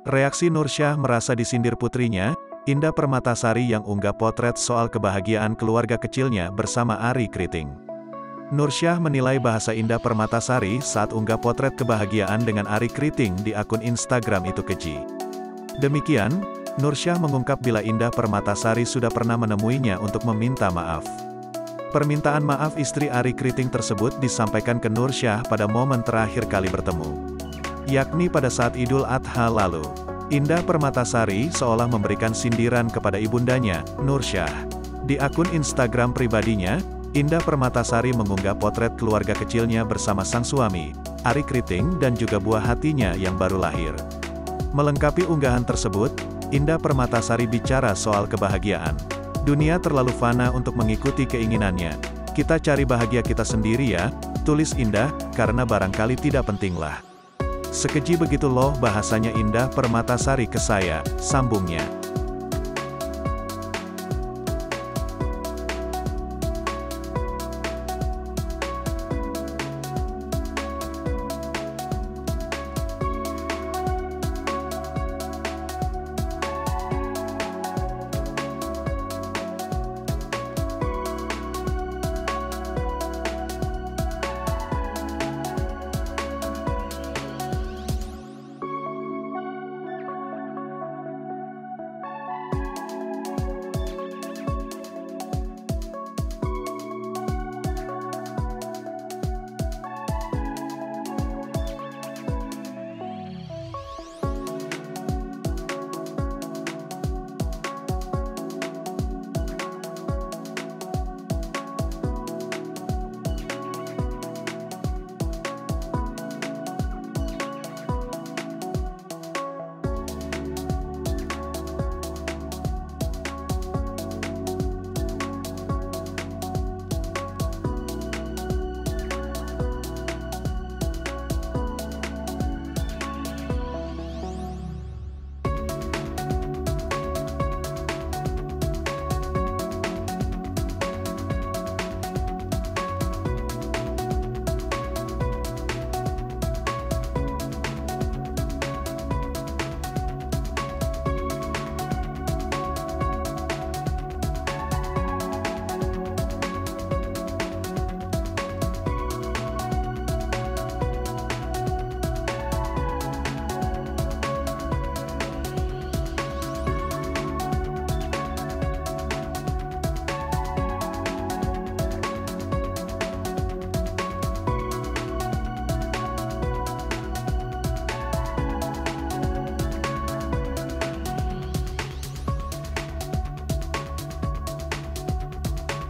Reaksi Nursyah merasa disindir putrinya, Indah Permatasari yang unggah potret soal kebahagiaan keluarga kecilnya bersama Arie Kriting. Nursyah menilai bahasa Indah Permatasari saat unggah potret kebahagiaan dengan Arie Kriting di akun Instagram itu keji. Demikian, Nursyah mengungkap bila Indah Permatasari sudah pernah menemuinya untuk meminta maaf. Permintaan maaf istri Arie Kriting tersebut disampaikan ke Nursyah pada momen terakhir kali bertemu, yakni pada saat Idul Adha lalu. Indah Permatasari seolah memberikan sindiran kepada ibundanya, Nursyah. Di akun Instagram pribadinya, Indah Permatasari mengunggah potret keluarga kecilnya bersama sang suami, Arie Kriting dan juga buah hatinya yang baru lahir. Melengkapi unggahan tersebut, Indah Permatasari bicara soal kebahagiaan. Dunia terlalu fana untuk mengikuti keinginannya. Kita cari bahagia kita sendiri ya, tulis Indah, karena barangkali tidak pentinglah. Sekeji begitu loh bahasanya Indah Permatasari ke saya, sambungnya.